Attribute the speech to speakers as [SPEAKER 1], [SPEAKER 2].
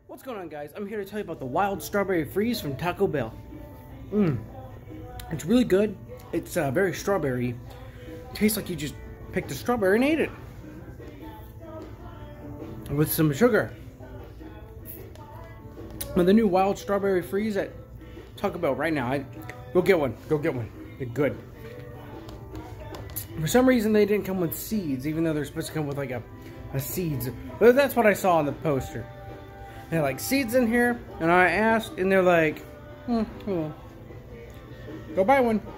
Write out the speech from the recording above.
[SPEAKER 1] What's going on, guys? I'm here to tell you about the Wild Strawberry Freeze from Taco Bell. It's really good. It's very strawberry. Tastes like you just picked a strawberry and ate it. With some sugar. And the new Wild Strawberry Freeze at Taco Bell right now. Go get one. Go get one. They're good. For some reason, they didn't come with seeds, even though they're supposed to come with like a seeds. But that's what I saw on the poster. They had like seeds in here, and I asked, and they're like, well, go buy one.